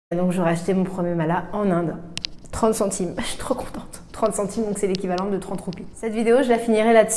Donc j'aurais acheté mon premier mala en Inde. 30 centimes, je suis trop contente. 30 centimes, donc c'est l'équivalent de 30 roupies. Cette vidéo, je la finirai là-dessus.